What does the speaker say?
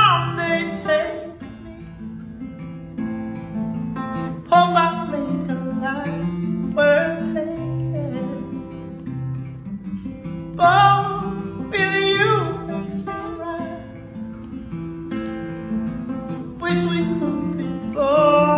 someday take me. Hope I make a life worth taking. Oh, with you makes me right. Wish we could be born